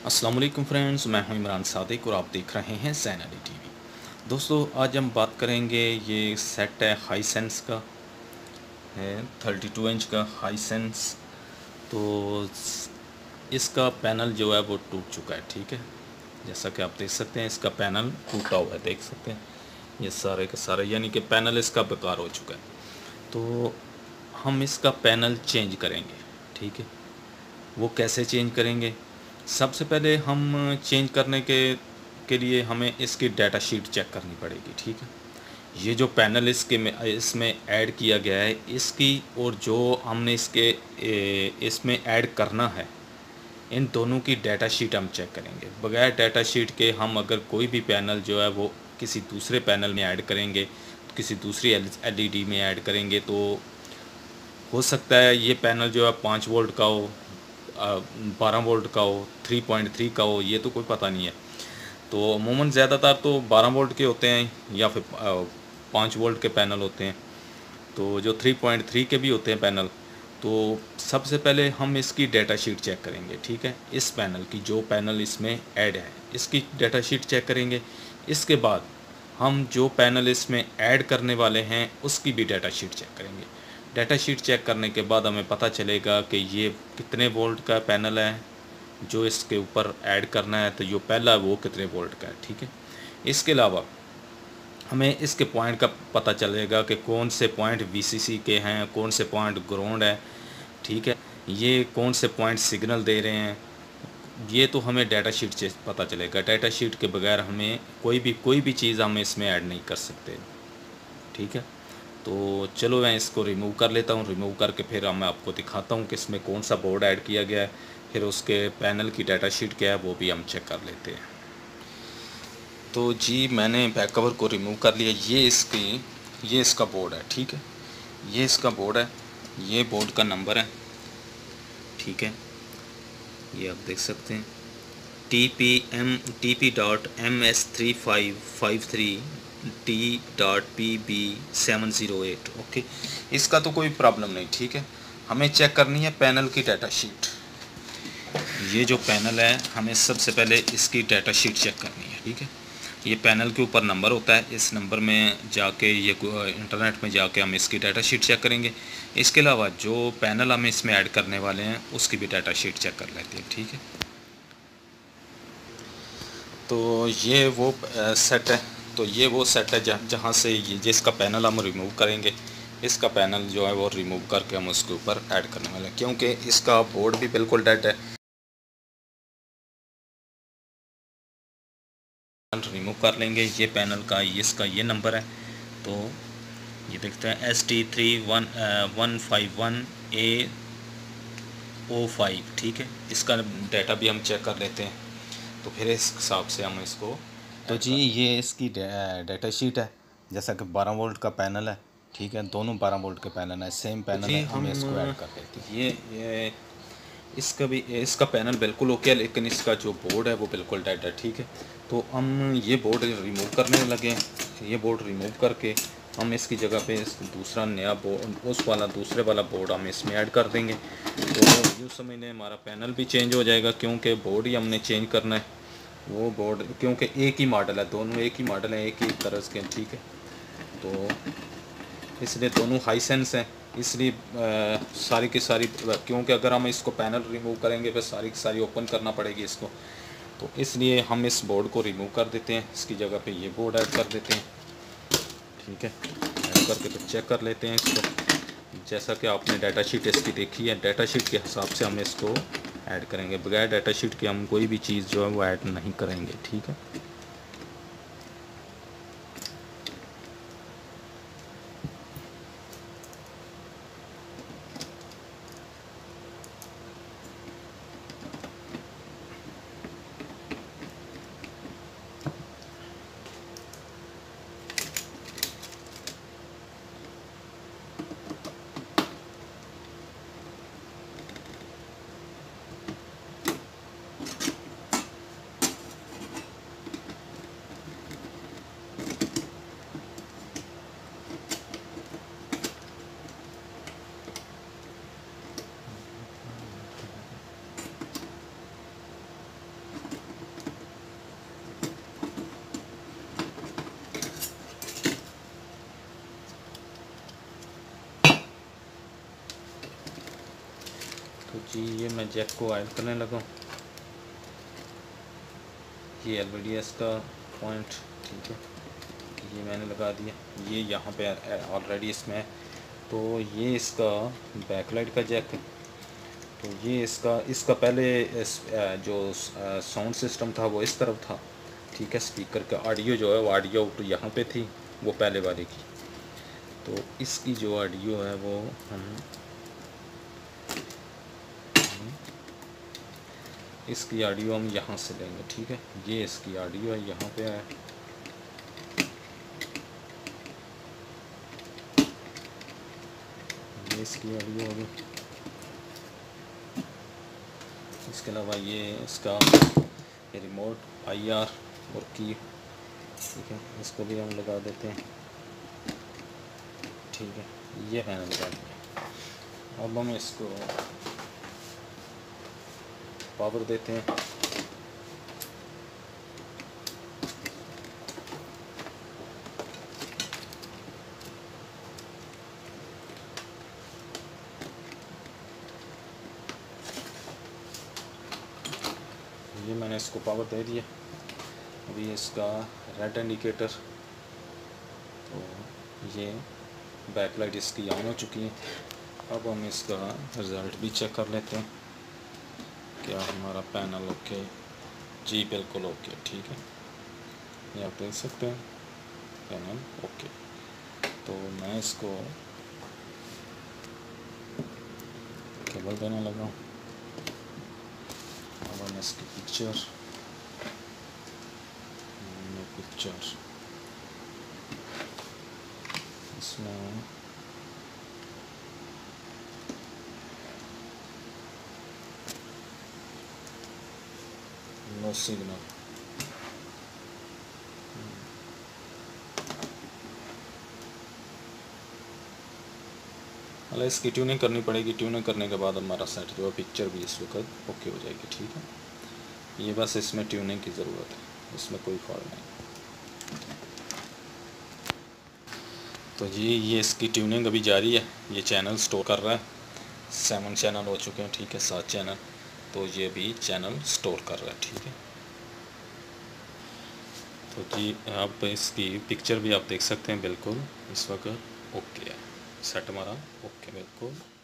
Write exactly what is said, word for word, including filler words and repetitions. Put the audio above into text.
अस्सलाम वालेकुम फ्रेंड्स, मैं हूं इमरान सादिक और आप देख रहे हैं ज़ैन अली टीवी। दोस्तों, आज हम बात करेंगे, ये सेट है हाईसेंस का, है थर्टी टू इंच का हाईसेंस। तो इसका पैनल जो है वो टूट चुका है। ठीक है, जैसा कि आप देख सकते हैं इसका पैनल टूटा हुआ है, देख सकते हैं ये सारे का सारे, यानी कि पैनल इसका बेकार हो चुका है। तो हम इसका पैनल चेंज करेंगे। ठीक है, वो कैसे चेंज करेंगे? सबसे पहले हम चेंज करने के के लिए हमें इसकी डाटा शीट चेक करनी पड़ेगी। ठीक है, ये जो पैनल इसके में इसमें ऐड किया गया है, इसकी और जो हमने इसके ए, इसमें ऐड करना है, इन दोनों की डाटा शीट हम चेक करेंगे। बगैर डाटा शीट के हम अगर कोई भी पैनल जो है वो किसी दूसरे पैनल में ऐड करेंगे, किसी दूसरी एलईडी में ऐड करेंगे, तो हो सकता है ये पैनल जो है पाँच वोल्ट का हो, बारह वोल्ट का हो, थ्री पॉइंट थ्री का हो, ये तो कोई पता नहीं है। तो अमूमन ज़्यादातर तो बारह वोल्ट के होते हैं या फिर पाँच वोल्ट के पैनल होते हैं, तो जो थ्री पॉइंट थ्री के भी होते हैं पैनल। तो सबसे पहले हम इसकी डाटा शीट चेक करेंगे। ठीक है, इस पैनल की, जो पैनल इसमें ऐड है, इसकी डाटा शीट चेक करेंगे। इसके बाद हम जो पैनल इसमें ऐड करने वाले हैं उसकी भी डाटा शीट चेक करेंगे। डाटा शीट चेक करने के बाद हमें पता चलेगा कि ये कितने वोल्ट का पैनल है जो इसके ऊपर ऐड करना है, तो जो पहला वो कितने वोल्ट का है। ठीक है, इसके अलावा हमें इसके पॉइंट का पता चलेगा कि कौन से पॉइंट वीसीसी के हैं, कौन से पॉइंट ग्राउंड है। ठीक है, ये कौन से पॉइंट सिग्नल दे रहे हैं, ये तो हमें डाटा शीट से पता चलेगा। डाटा शीट के बगैर हमें कोई भी कोई भी चीज़ हम इसमें ऐड नहीं कर सकते। ठीक है, तो चलो मैं इसको रिमूव कर लेता हूँ। रिमूव करके फिर मैं आपको दिखाता हूँ कि इसमें कौन सा बोर्ड ऐड किया गया है, फिर उसके पैनल की डाटा शीट क्या है वो भी हम चेक कर लेते हैं। तो जी, मैंने बैक कवर को रिमूव कर लिया। ये इसकी ये इसका बोर्ड है। ठीक है, ये इसका बोर्ड है, ये बोर्ड का नंबर है। ठीक है, ये आप देख सकते हैं T P M T P dot M S three five five three T dot P B seven zero eight. Okay, इसका तो कोई प्रॉब्लम नहीं। ठीक है, हमें चेक करनी है पैनल की डाटा शीट। ये जो पैनल है, हमें सबसे पहले इसकी डाटा शीट चेक करनी है। ठीक है, ये पैनल के ऊपर नंबर होता है, इस नंबर में जाके, ये इंटरनेट में जाके हम इसकी डाटा शीट चेक करेंगे। इसके अलावा जो पैनल हम इसमें ऐड करने वाले हैं उसकी भी डाटा शीट चेक कर लेते हैं। ठीक है, तो ये वो सेट है तो ये वो सेट है जहाँ से ये जिसका पैनल हम रिमूव करेंगे। इसका पैनल जो है वो रिमूव करके हम उसके ऊपर ऐड करने वाले हैं, क्योंकि इसका बोर्ड भी बिल्कुल डेड है। रिमूव कर लेंगे। ये पैनल का इसका ये नंबर है, तो ये देखते हैं S T three one one five one A O five. ठीक है, इसका डाटा भी हम चेक कर लेते हैं, तो फिर इस हिसाब से हम इसको। तो जी, ये इसकी डाटा शीट है, जैसा कि बारह वोल्ट का पैनल है। ठीक है, दोनों बारह वोल्ट के पैनल है, सेम पैनल है, हम इसको ऐड कर लेते हैं। ये ये इसका भी इसका पैनल बिल्कुल ओके है, लेकिन इसका जो बोर्ड है वो बिल्कुल डेड है। ठीक है, तो हम ये बोर्ड रिमूव करने लगे हैं। ये बोर्ड रिमूव करके हम इसकी जगह पे दूसरा नया बोर्ड, उस वाला दूसरे वाला बोर्ड हम इसमें ऐड कर देंगे। तो यूँ समझ लें हमारा पैनल भी चेंज हो जाएगा, क्योंकि बोर्ड ही हमने चेंज करना है। वो बोर्ड, क्योंकि एक ही मॉडल है, दोनों एक ही मॉडल है, एक ही तरह के। ठीक है, तो इसलिए दोनों हाईसेंस हैं, इसलिए सारी की सारी, क्योंकि अगर हम इसको पैनल रिमूव करेंगे फिर सारी की सारी ओपन करना पड़ेगी इसको, तो इसलिए हम इस बोर्ड को रिमूव कर देते हैं। इसकी जगह पे ये बोर्ड ऐड कर देते हैं। ठीक है, ऐड करके तो चेक कर लेते हैं इसको। जैसा कि आपने डाटा शीट इसकी देखी है, डाटा शीट के हिसाब से हम इसको ऐड करेंगे। बगैर डाटा शीट के हम कोई भी चीज़ जो है वो ऐड नहीं करेंगे। ठीक है, जी ये मैं जैक को ऐड करने लगा। ये एल वी डी एस का पॉइंट, ठीक है, ये मैंने लगा दिया। ये यहाँ पे ऑलरेडी इसमें है, तो ये इसका बैकलाइट का जैक है। तो ये इसका इसका पहले इस, जो साउंड सिस्टम था वो इस तरफ था, ठीक है। स्पीकर का ऑडियो जो है वो ऑडियो आउट यहाँ पे थी, वो पहले वाले की। तो इसकी जो ऑडियो है वो हम इसकी ऑडियो हम यहाँ से लेंगे, ठीक है। ये इसकी ऑडियो है, यहाँ पे है। ये इसकी ऑडियो होगी। इसके अलावा ये इसका ये रिमोट आई आर और की, ठीक है, इसको भी हम लगा देते हैं, ठीक है। ये मैंने लगा दिया। अब हम इसको पावर देते हैं। ये मैंने इसको पावर दे दिया। अभी इसका रेड इंडिकेटर, तो ये बैकलाइट इसकी ऑन हो चुकी है। अब हम इसका रिज़ल्ट भी चेक कर लेते हैं, क्या हमारा पैनल ओके। जी बिल्कुल ओके, ठीक है, ये आप देख सकते हैं पैनल ओके। तो मैं इसको केबल देने लगा हूँ। अब हम इसकी पिक्चर पिक्चर इसमें नो सिग्नल, मतलब इसकी ट्यूनिंग करनी पड़ेगी। ट्यूनिंग करने के बाद हमारा सेट जो है पिक्चर भी इस वक्त ओके हो जाएगी, ठीक है। ये बस इसमें ट्यूनिंग की ज़रूरत है, इसमें कोई फॉल्ट नहीं। तो जी ये इसकी ट्यूनिंग अभी जारी है। ये चैनल स्टोर कर रहा है, सेवन चैनल हो चुके हैं, ठीक है, सात चैनल। तो ये भी चैनल स्टोर कर रहा है, ठीक है। तो जी आप इसकी पिक्चर भी आप देख सकते हैं, बिल्कुल इस वक्त ओके है, सेट हमारा ओके बिल्कुल।